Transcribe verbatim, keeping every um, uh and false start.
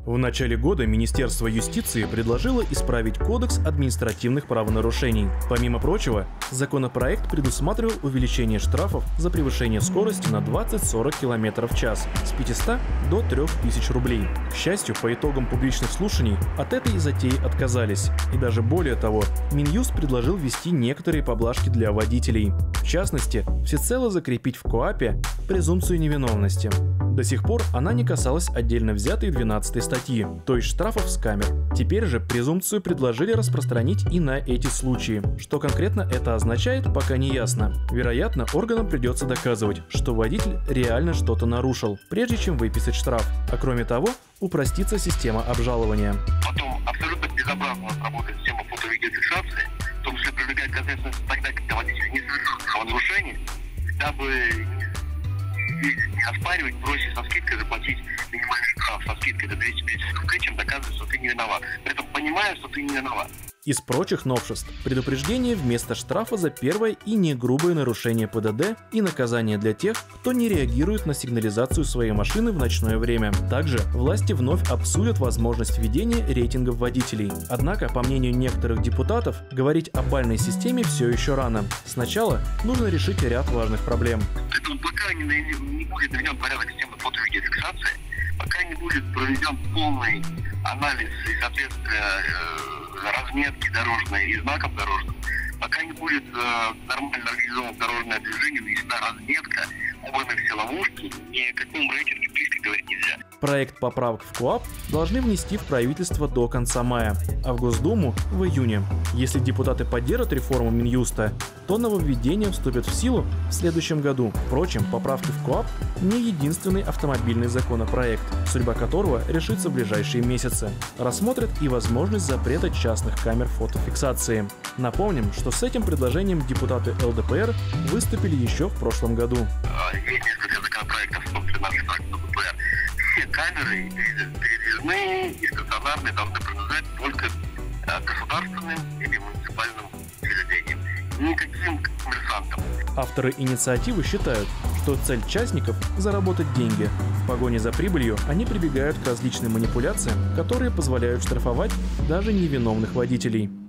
В начале года Министерство юстиции предложило исправить Кодекс административных правонарушений. Помимо прочего, законопроект предусматривал увеличение штрафов за превышение скорости на двадцать-сорок километров в час с пятисот до трёх тысяч рублей. К счастью, по итогам публичных слушаний от этой затеи отказались. И даже более того, Минюст предложил ввести некоторые поблажки для водителей. В частности, всецело закрепить в КоАПе презумпцию невиновности. До сих пор она не касалась отдельно взятой двенадцатой статьи, то есть штрафов с камер. Теперь же презумпцию предложили распространить и на эти случаи. Что конкретно это означает, пока не ясно. Вероятно, органам придется доказывать, что водитель реально что-то нарушил, прежде чем выписать штраф. А кроме того, упростится система обжалования. Потом абсолютно безобразно у нас работает система фото-видеофиксации, в том числе привлекает к ответственности тогда, когда водитель не совершил правонарушение, дабы не оспаривать, проще со скидкой заплатить минимальный штраф со скидкой до двухсот пятидесяти рублей, чем доказывать, что ты не виноват. При этом понимая, что ты не виноват. Из прочих новшеств – предупреждение вместо штрафа за первое и негрубое нарушение ПДД и наказание для тех, кто не реагирует на сигнализацию своей машины в ночное время. Также власти вновь обсудят возможность введения рейтингов водителей. Однако, по мнению некоторых депутатов, говорить о бальной системе все еще рано. Сначала нужно решить ряд важных проблем. Поэтому пока не, не будет наведен порядок системы фото-видеофиксации, пока не будет проведен полный анализ и соответствие разметки дорожной и знаков дорожных, пока не будет э, нормально организовано дорожное движение, внесена разметка, убраны все ловушки, ни о каком рейтинге близко говорить нельзя. Проект поправок в КоАП должны внести в правительство до конца мая, а в Госдуму в июне. Если депутаты поддержат реформу Минюста, то нововведения вступят в силу в следующем году. Впрочем, поправки в КоАП не единственный автомобильный законопроект, судьба которого решится в ближайшие месяцы. Рассмотрят и возможность запрета частных камер фотофиксации. Напомним, что с этим предложением депутаты эл дэ пэ эр выступили еще в прошлом году. Есть несколько законопроектов, в том числе нашей фракции эл дэ пэ эр. Все камеры, передвижные и стационарные, должны принадлежать только государственным или муниципальным учреждениям, никаким коммерсантам. Авторы инициативы считают, что цель частников – заработать деньги. В погоне за прибылью они прибегают к различным манипуляциям, которые позволяют штрафовать даже невиновных водителей.